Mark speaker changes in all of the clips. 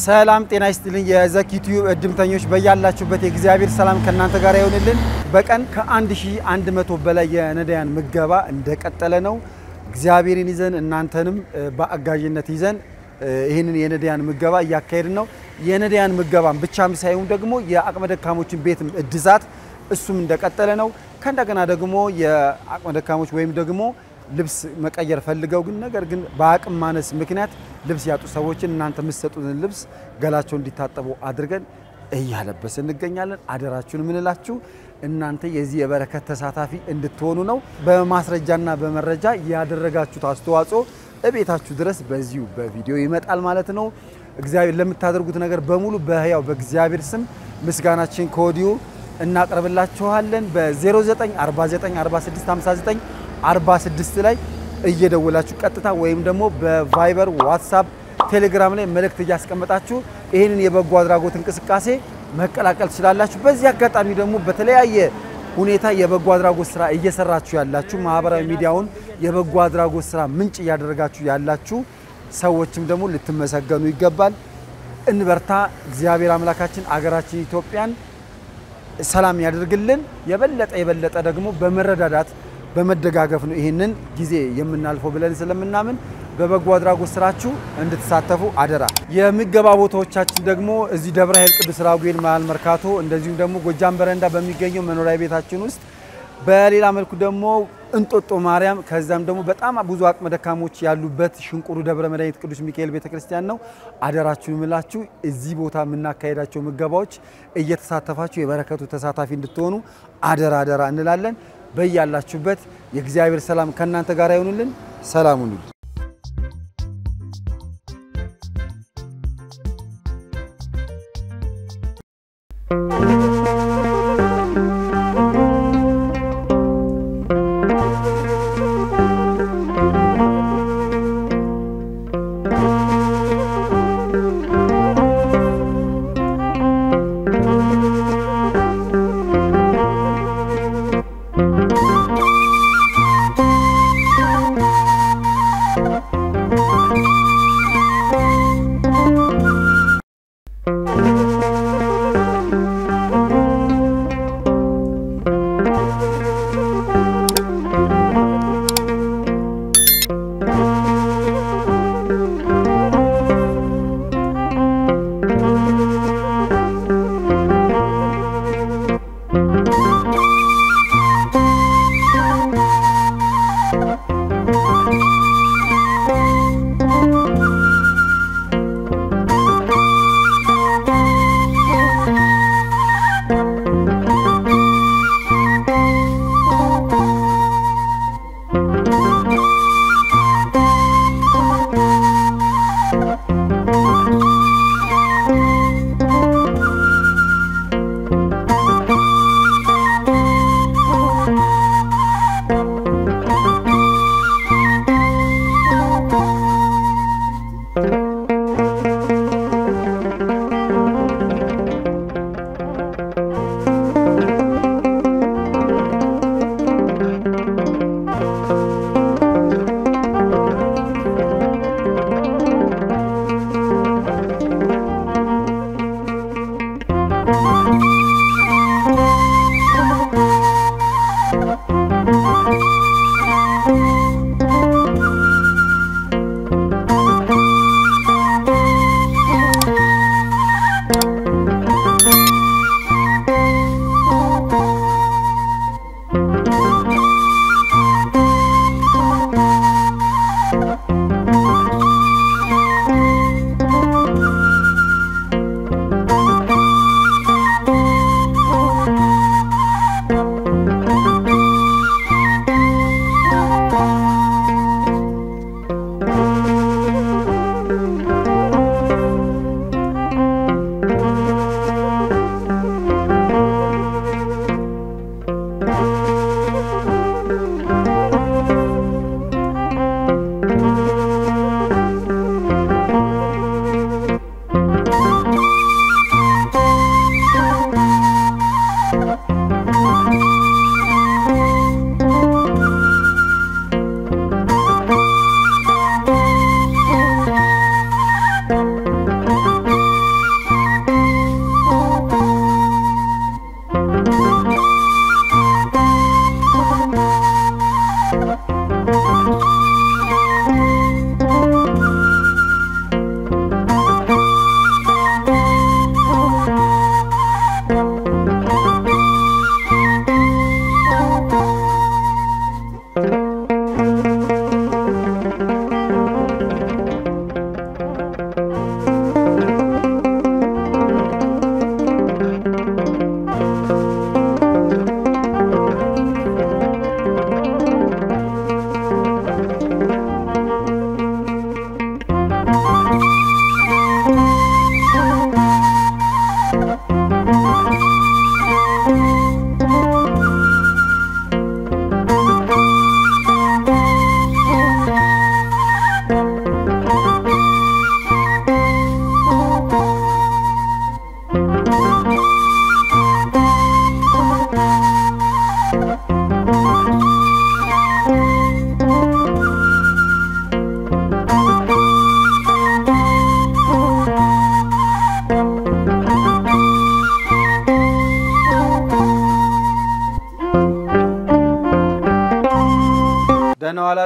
Speaker 1: ሰላም ጤና ይስጥልኝ የዘኪ ቲዩብ እድምተኞች በያላችሁበት የእግዚአብሔር ሰላም ከናንተ ጋር ይሁንልን። በቀን ከ1100 በላይ የነዳያን ምገባ እንደቀጠለ ነው። እግዚአብሔርን ይዘን እናንተንም በአጋዥነት ይዘን ይሄንን የነዳያን ምገባ ያካሄድን ነው። የነዳያን ምገባም ብቻም ሳይሆን ደግሞ የአቅመ ደካሞችን ቤት እድሳት እሱም እንደቀጠለ ነው። ከእንደገና ደግሞ የአቅመ ደካሞች ወይም ደግሞ ልብስ መቀየር ፈልገው ግን ነገር ግን በአቅም ማነስ ምክንያት ልብስ ያጡ ሰዎችን እናንተ መስጠቱን ልብስ ገላቸው እንዲታጠቡ አድርገን እያለበስን እንገኛለን። አደራችሁን ምንላችሁ እናንተ የዚህ የበረከት ተሳታፊ እንድትሆኑ ነው። በማስረጃና በመረጃ ያደረጋችሁት አስተዋጽኦ እቤታችሁ ድረስ በዚሁ በቪዲዮ ይመጣል ማለት ነው። እግዚአብሔር ለምታደርጉት ነገር በሙሉ በህያው በእግዚአብሔር ስም ምስጋናችን ከወዲሁ እናቀርብላችኋለን። በ09494659 46 ላይ እየደወላችሁ ቀጥታ ወይም ደግሞ በቫይበር ዋትስአፕ ቴሌግራም ላይ መልእክት እያስቀመጣችሁ ይሄንን የበጎ አድራጎት እንቅስቃሴ መቀላቀል ትችላላችሁ። በዚህ አጋጣሚ ደግሞ በተለያየ ሁኔታ የበጎ አድራጎት ስራ እየሰራችሁ ያላችሁ ማህበራዊ ሚዲያውን የበጎ አድራጎት ስራ ምንጭ ያደረጋችሁ ያላችሁ ሰዎችም ደግሞ ልትመሰገኑ ይገባል። እንበርታ። እግዚአብሔር አምላካችን አገራችን ኢትዮጵያን ሰላም ያደርግልን። የበለጠ ደግሞ በመረዳዳት በመደጋገፍ ነው ይሄንን ጊዜ የምናልፈው ብለን ስለምናምን በበጎ አድራጎት ስራችሁ እንድትሳተፉ አደራ። የምገባ ቦታዎቻችን ደግሞ እዚህ ደብረ ኃይል ቅዱስ ራጉኤል መሃል መርካቶ እንደዚሁም ደግሞ ጎጃም በረንዳ በሚገኘው መኖሪያ ቤታችን ውስጥ በሌላ መልኩ ደግሞ እንጦጦ ማርያም ከዛም ደግሞ በጣም ብዙ አቅመ ደካሞች ያሉበት ሽንቁሩ ደብረ መድኃኒት ቅዱስ ሚካኤል ቤተክርስቲያን ነው። አደራችሁን ምላችሁ እዚህ ቦታ የምናካሄዳቸው ምገባዎች እየተሳተፋችሁ የበረከቱ ተሳታፊ እንድትሆኑ አደራ እንላለን። በያላችሁበት የእግዚአብሔር ሰላም ከናንተ ጋር ይሁንልን። ሰላም ሁኑ።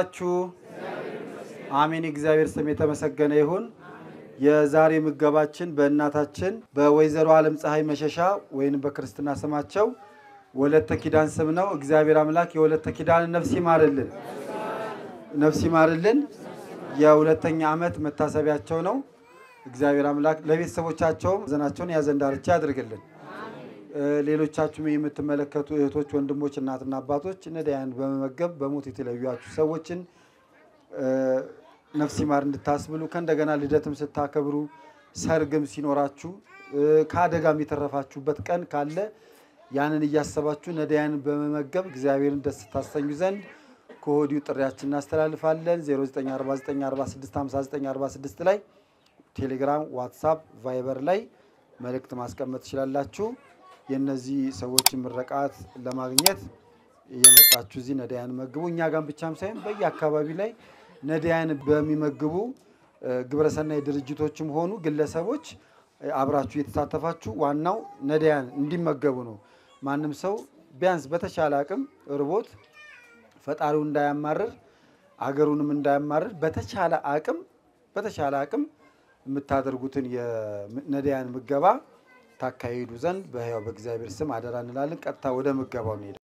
Speaker 1: ዋላችሁ? አሜን። እግዚአብሔር ስም የተመሰገነ ይሁን። የዛሬ ምገባችን በእናታችን በወይዘሮ ዓለም ፀሐይ መሸሻ ወይንም በክርስትና ስማቸው ወለተ ኪዳን ስም ነው። እግዚአብሔር አምላክ የወለተ ኪዳን ነፍስ ይማርልን። የሁለተኛ ዓመት መታሰቢያቸው ነው። እግዚአብሔር አምላክ ለቤተሰቦቻቸው ዘናቸውን ያዘን ዳርቻ ያድርግልን። ሌሎቻችሁም የምትመለከቱ እህቶች፣ ወንድሞች፣ እናትና አባቶች ነዳያን በመመገብ በሞት የተለዩአችሁ ሰዎችን ነፍስ ይማር እንድታስብሉ ከእንደገና ልደትም ስታከብሩ ሰርግም ሲኖራችሁ ከአደጋም የተረፋችሁበት ቀን ካለ ያንን እያሰባችሁ ነዳያን በመመገብ እግዚአብሔርን ደስ ታሰኙ ዘንድ ከወዲሁ ጥሪያችንን እናስተላልፋለን። 0949465946 ላይ ቴሌግራም፣ ዋትስአፕ፣ ቫይበር ላይ መልእክት ማስቀመጥ ትችላላችሁ። የነዚህ ሰዎች ምርቃት ለማግኘት እየመጣችሁ እዚህ ነዳያን መግቡ። እኛ ጋር ብቻም ሳይሆን በየአካባቢ ላይ ነዳያን በሚመግቡ ግብረሰናይ ድርጅቶችም ሆኑ ግለሰቦች አብራችሁ እየተሳተፋችሁ ዋናው ነዳያን እንዲመገቡ ነው። ማንም ሰው ቢያንስ በተሻለ አቅም ርቦት ፈጣሪው እንዳያማርር አገሩንም እንዳያማርር በተሻለ አቅም የምታደርጉትን የነዳያን ምገባ ታካሂዱ ዘንድ በሕያው በእግዚአብሔር ስም አደራ እንላለን። ቀጥታ ወደ ምገባው እንሄዳለን።